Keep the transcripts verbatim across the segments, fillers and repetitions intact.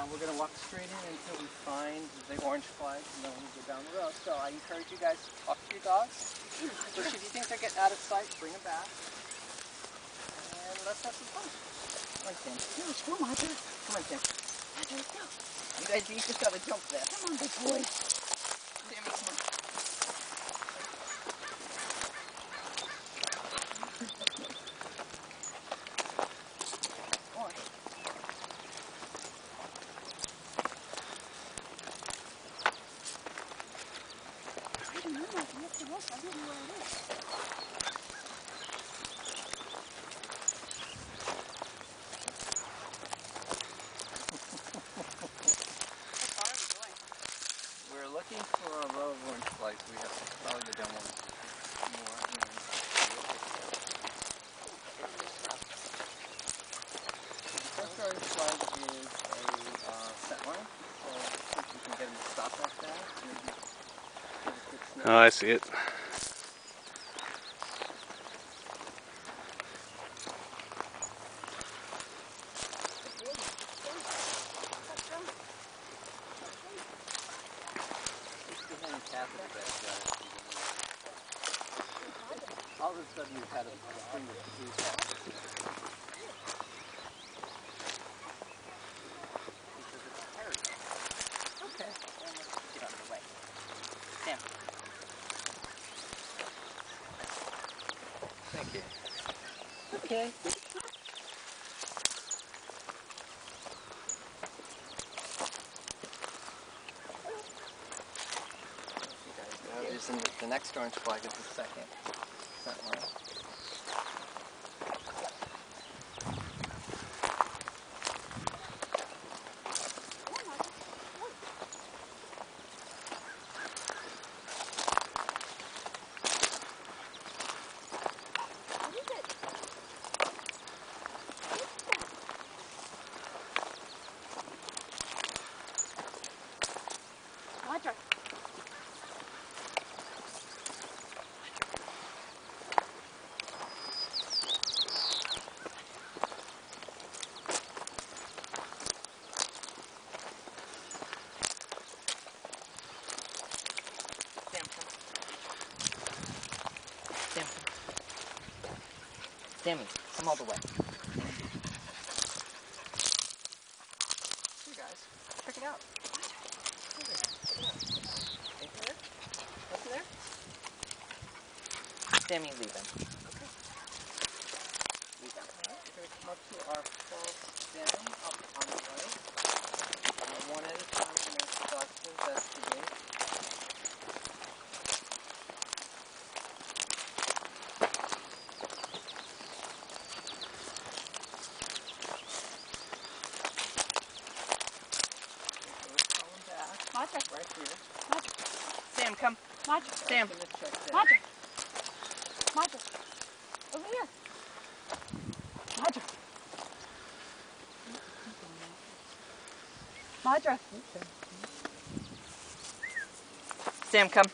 Uh, we're going to walk straight in until we find the orange flags, and then we'll go down the road. So I encourage you guys to talk to your dogs. Which if you think they're getting out of sight, bring them back. And let's have some fun. Come on, Sam. No, go, Madra. Come on, Sam. Madra, let's go. You guys each just got to jump there. Come on, big boy. Sammy, come on. I don't know, Madra. What's the rush? I don't know where it is. We're looking for a row of orange flags. We have to probably go down one more. The first orange flag is a uh, set line, so if you can get them to stop like that, maybe give a quick sniff. Oh, I see it. All of a sudden you've had a string of blue calls. Because it's terrible. Okay. Then let's get out of the way. Sam. Thank you. Okay. And the, the next orange flag is the second set line. What is it? Madra. Sam, come. Sammy, come all the way. Here, guys. Check it out. Look at it. Check it out. Anything there? Nothing there? Sammy, leave them. Okay. Leave them. All right. We're going to come up to our false stem up on the right. Uh, one at a time, we're going to start to investigate. Madra. Right here. Madra. Sam, come. Madra. Sam. Madra. Madra. Over here. Madra. Madra. Sam, come.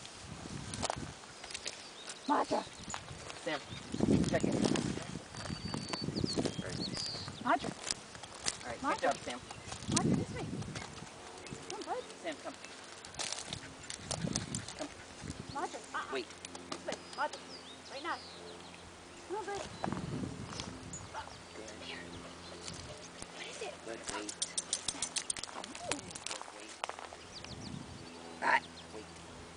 Madra. Sam, check it. Right. Madra. All right, Madra. good job, Sam. Madra, this way. Come, bud. Sam, come. Come. Madra. Uh-uh. Wait. This way. Madra. Right now. Come on, bud. Good. Here. What is it? Good wait. Ooh. Good wait. Ah, wait.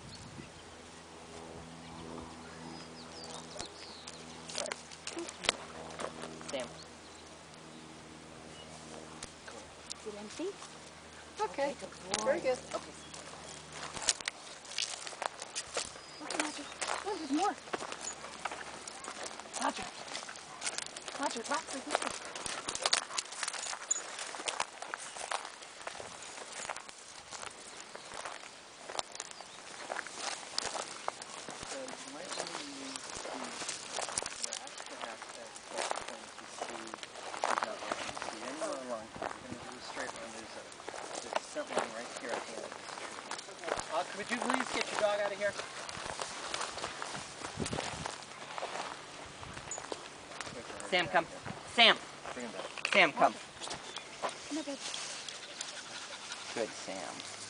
Sam. Is it empty? Okay. Good boy. Very good. Okay. Look, Madra. Oh, there's more. Madra. Madra, rocks are this way. So you might want to use the grass perhaps as false point to see who's not looking to see anywhere along. We're going to do a straight line. There's a, there's a set line right here at the end of this tree. Uh, would you please get your dog out of here? Sam, come. Sam. Bring him back. Sam, come. Come on, bud. Good, Sam.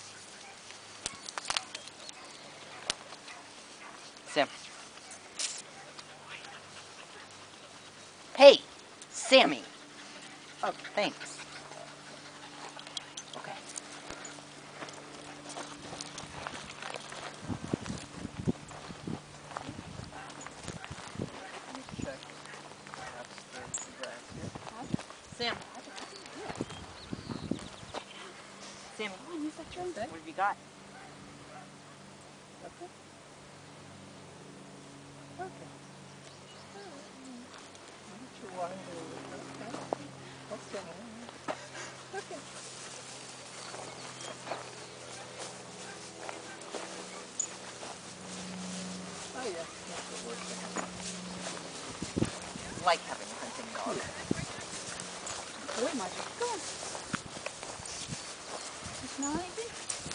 Sam. Hey, Sammy. Oh, thanks. Okay. Let me check perhaps the, the grass here. Sam. Sammy, Oh, use that drone. what have you got? Okay. Okay. What you want to do? Okay. Okay. Okay. Oh yeah, that's what we're saying. Like having a hunting dog. Wait, Madra. Go on. You smell anything?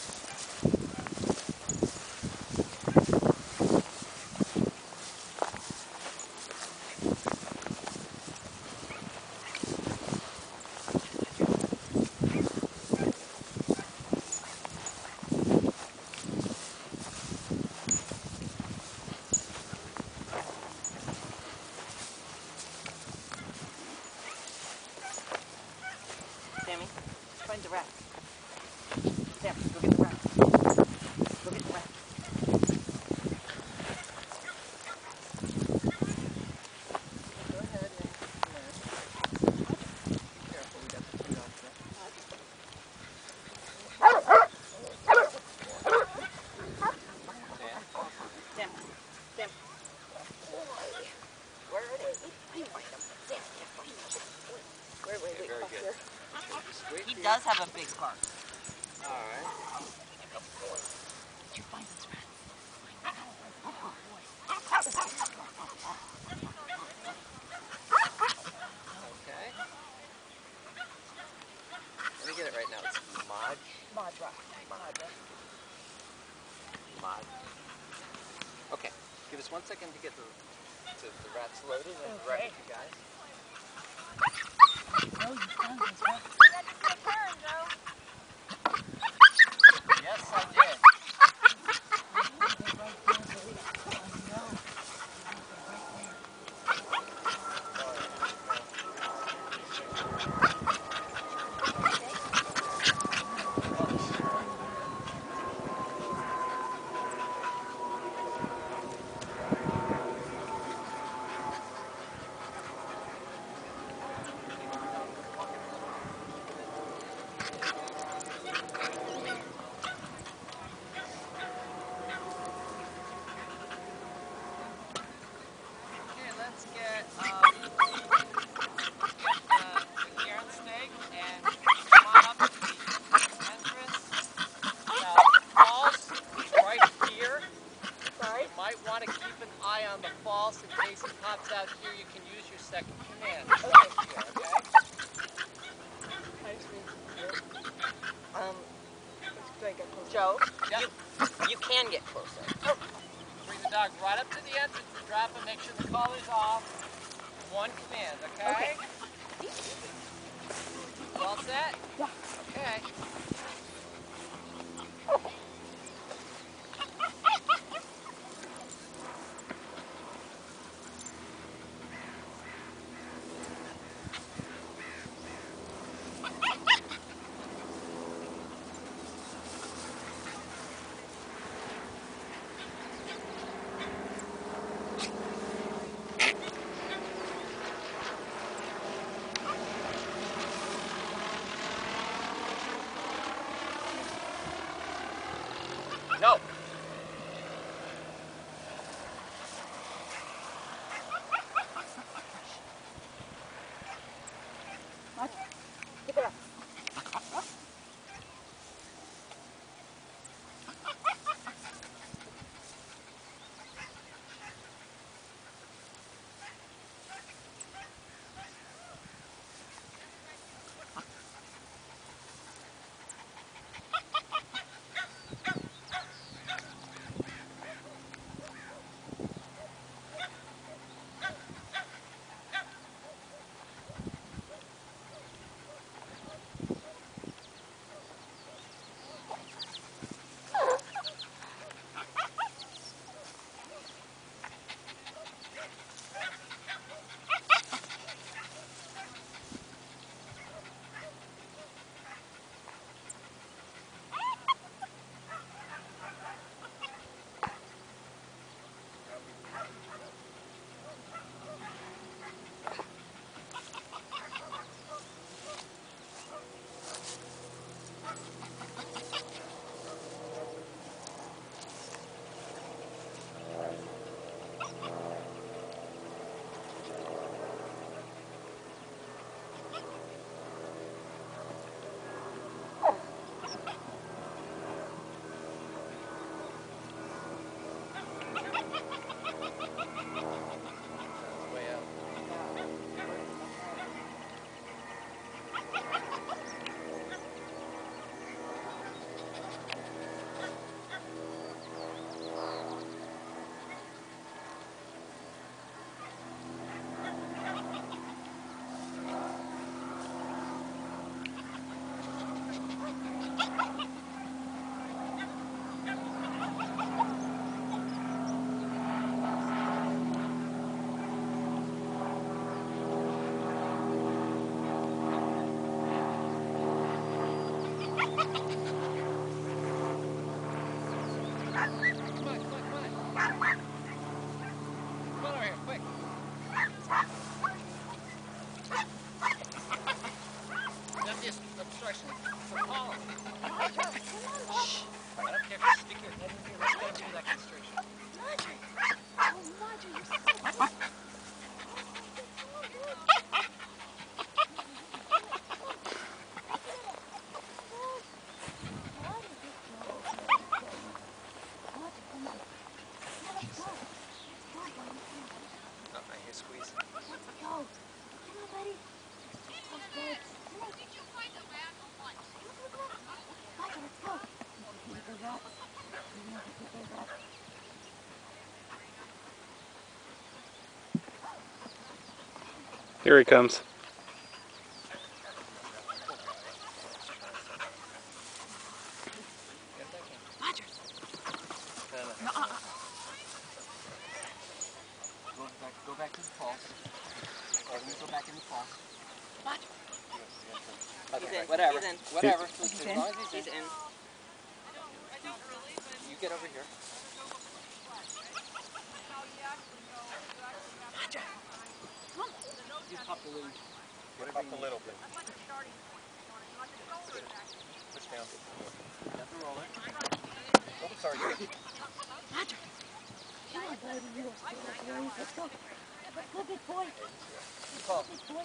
Sammy, find the rat. Sam, go get the rat. Go get the rat. Go ahead and land. Be careful, we got the two dogs there. Sam, Sam. Where are they? I find them. Sam, can't find them. Wait, wait, wait. Very Up good. here. Just wait He for does have a big bark. Alright. Did you find this rat? Okay. Let me get it right now. It's Mad. Madra. Madra. Mad. Okay. Give us one second to get the to the rats loaded and Okay. right with you guys. Oh, you found this rat. Yes, I did. Okay, let's get um, get the, the Karen steak and come on up to the entrance. Now, the falls is right here. Sorry? You might want to keep an eye on the falls in case he pops out here. You can use your second command. Okay. Right here, okay? Nice to meet you. Um, do I get closer? Joe, Yep. you, you can get closer. Bring the dog right up to the entrance and drop him. Make sure the collar's off. One command, okay? Okay. You all set? Yeah. Okay. No. Madra. Pick it up. So call. Shh. I don't care if you stick your head in here. Let's get him through that constriction. Madra! Oh, Madra, you're so good. Oh, I hear squeeze. Let's go. Come on, buddy. Oh, good. Come on. Did you find the rat or what? Madra, let's go. Look at the rats. Look at the rats. Here he comes. Madra. No, no. No, uh-uh. Go back, go back to the falls. Or let me go back in the falls. Madra. He's in. Whatever. He's in. Whatever. He's As in. long as he's, He's in. in. You get over here. Madra. Come on. You pop the lid. Pop a little bit. Push down. Nothing rolling. Oh, sorry. Madra. Come on, buddy. You are still boys. Let's go. Let's go, big boy. Call. Big boy.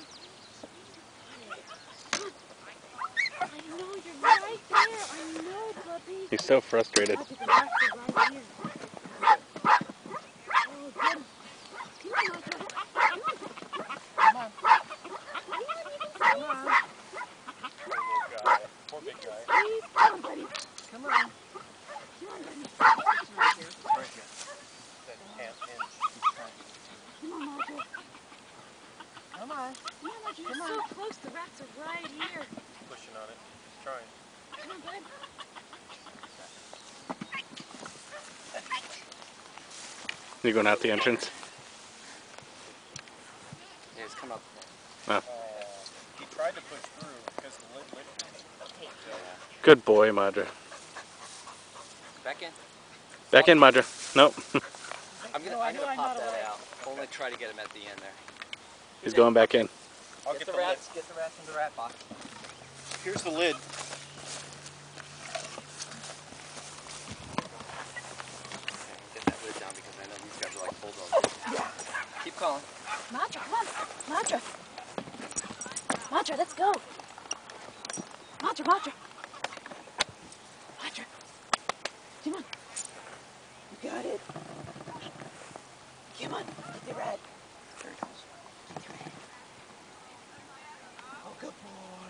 I know you're right there. I know, puppy. He's so frustrated. Madra, the rats are right here. Oh, get him. Come on, Madra. Come on. Come on. Poor little guy. Poor big guy. Please, come on, buddy. Come on. Come on, buddy. Right here. Right here. That can't end. He's trying. Come on, Madra. Come on. Come on, Madra. You're so close. The rats are right here. Pushing on it. He's trying. Come on, bud. You going out the entrance? Yeah, he's come up. Uh, he tried to push through because the lid lifted. Good boy, Madra. Back in. Back in, Madra. Nope. I'm gonna, I'm gonna pop that out. Only try to get him at the end there. He's going back in. I'll Get get the the lid. rats. Get the rats in the rat box. Here's the lid. Get that lid down because I know these guys are like bulldozers. Keep calling. Madra, come on. Madra. Madra, let's go. Madra, Madra. Madra. Come on. You got it. Come on. Get the rat. There he goes. Get the rat. Oh, good boy.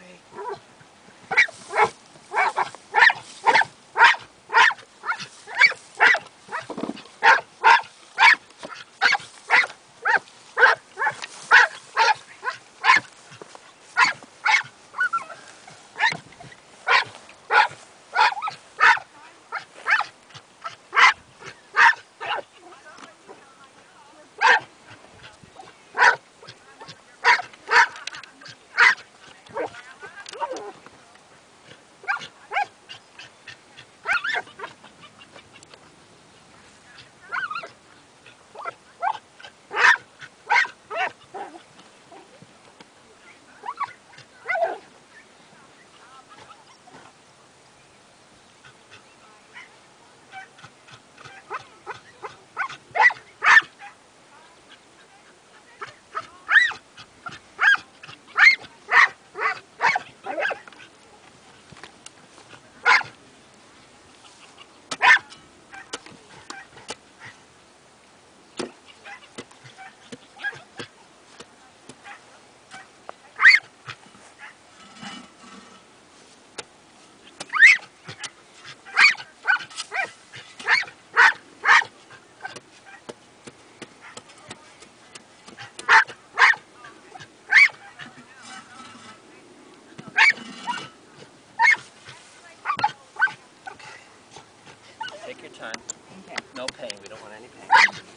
Take your time. Okay. No pain. We don't want any pain.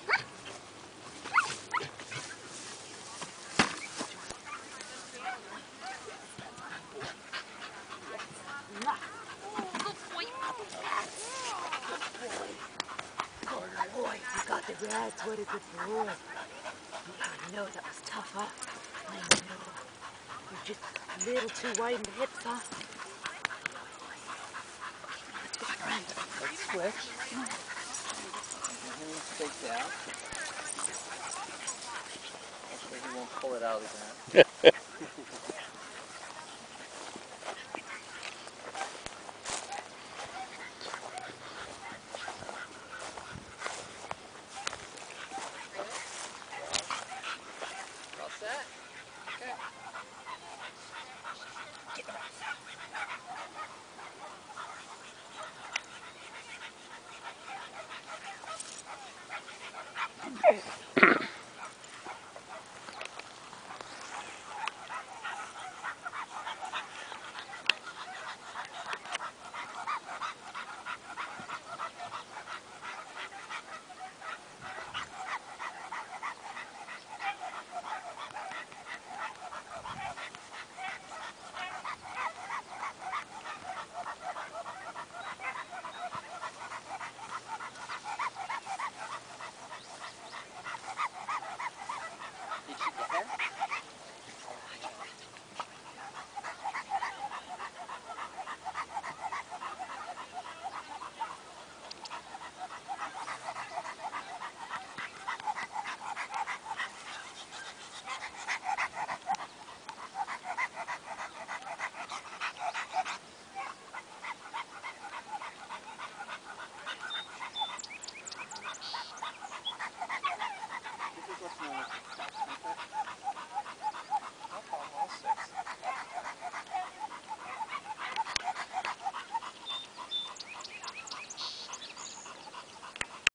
Boy, you got the rats. What a good boy. I know that was tough, huh? I know. You're just a little too wide in the hips, huh? switch. And take that. Hopefully he won't pull it out again.